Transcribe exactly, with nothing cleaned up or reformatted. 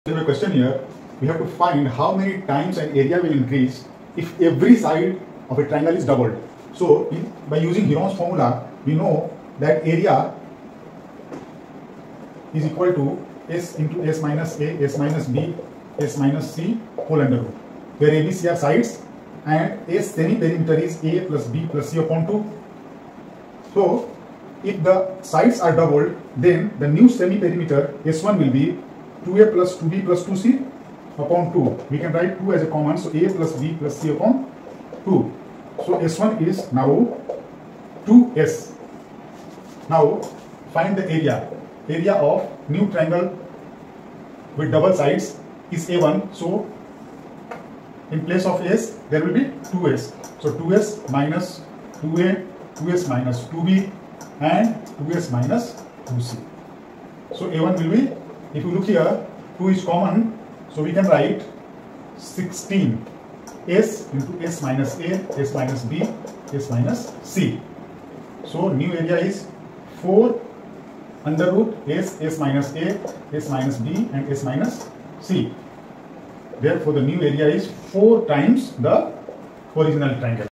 There is a question here. We have to find how many times an area will increase if every side of a triangle is doubled. So, in, by using Heron's formula, we know that area is equal to S into S minus A, S minus B, S minus C whole under root, where A, B, C are sides and A semi-perimeter is A plus B plus C upon two. So, if the sides are doubled, then the new semi-perimeter S one will be two A plus two B plus two C upon two. We can write two as a common, so A plus B plus C upon two. So S one is now two S. Now find the area. Area of new triangle with double sides is A one. So in place of S, there will be two S. So two S minus two A, two S minus two B and two S minus two C. So A one will be, if you look here, two is common, so we can write sixteen S into S minus A, S minus B, S minus C. So new area is four under root S, S minus A, S minus B and S minus C. Therefore the new area is four times the original triangle.